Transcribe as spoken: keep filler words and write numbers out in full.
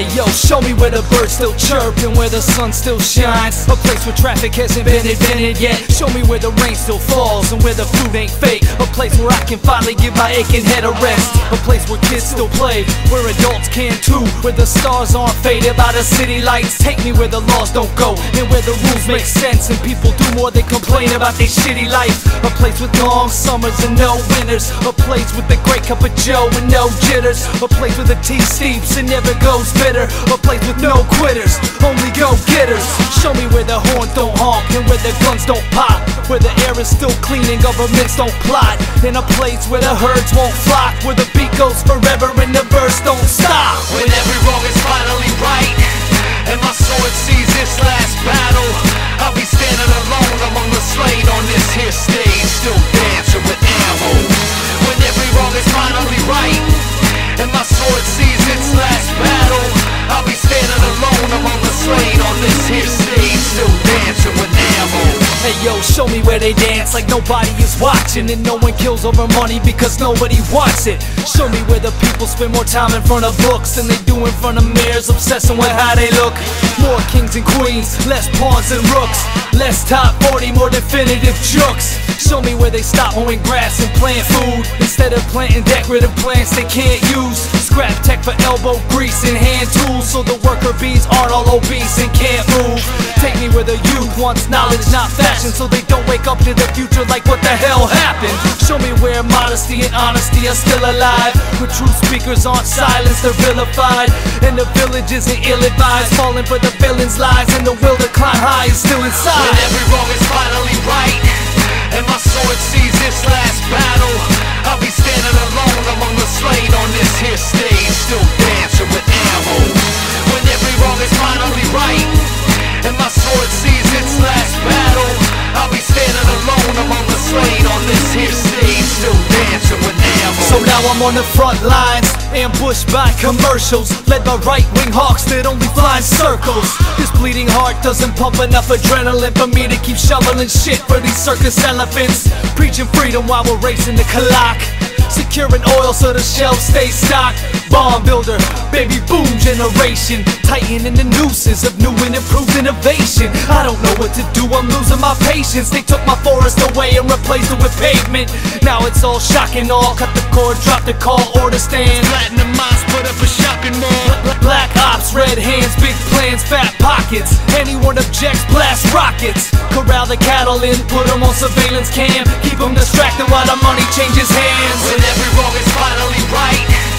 Hey yo, show me where the birds still chirp and where the sun still shines. A place where traffic hasn't been invented yet. Show me where the rain still falls and where the food ain't fake. A place where I can finally give my aching head a rest. A place where kids still play, where adults can too. Where the stars aren't faded by the city lights. Take me where the laws don't go and where the rules make sense and people do more than complain about their shitty life. A place with long summers and no winters. A place with a great cup of joe and no jitters. A place where the tea steeps and never goes bitter. A place with no quitters, only go-getters. Show me where the horn don't honk and where the guns don't pop. Where the air is still clean and governments don't plot. In a place where the herds won't flock. Where the beat goes forever and the verse don't stop. When every wrong is finally right and my sword sees its last battle, I'll be standing alone among the slain on this here stage, still dancing with ammo. When every wrong is finally right and my sword sees its last battle, I'll be standing alone among the slain on this here stage, still dancing with ammo. Hey yo, show me where they dance like nobody is watching, and no one kills over money because nobody wants it. Show me where the people spend more time in front of books than they do in front of mirrors, obsessing with how they look. More kings and queens, less pawns and rooks. Less top forty, more definitive jokes. Show me where they stop mowing grass and plant food instead of planting decorative plants they can't use. Scrap tech for elbow grease and hand tools, so the worker bees aren't all obese and can't move. Take me where the youth wants knowledge, not fashion, so they don't wake up to the future like what the hell happened. Show me where modesty and honesty are still alive, where truth speakers aren't silenced or vilified, and the village isn't ill-advised, falling for the villain's lies, and the will to climb high is still inside. When every wrong is finally right and my sword sees its last battle, I'll be standing alone among the slain on this here stage, still dancing with ammo. When every wrong is finally right and my sword sees its last battle, I'll be standing alone among the slain on this here stage, still dancing with ammo. So now I'm on the front lines, ambushed by commercials, led by right-wing hawks that only fly in circles. This bleeding heart doesn't pump enough adrenaline for me to keep shoveling shit for these circus elephants. Preaching freedom while we're racing the clock, securing oil so the shelves stay stocked. Bomb builder, baby boom generation, tightening the nooses of new and improved innovation. I don't know what to do, I'm losing my patience. They took my forest away and replaced it with pavement. Now it's all shock and awe. Cut the cord, drop the call, order stand. Platinum minds put up a shopping mall. Black ops, red hands, big plans, fat pockets. Anyone objects, blast rockets. Corral the cattle in, put them on surveillance cam. Keep them distracted while the money changes hands. When every wrong is finally right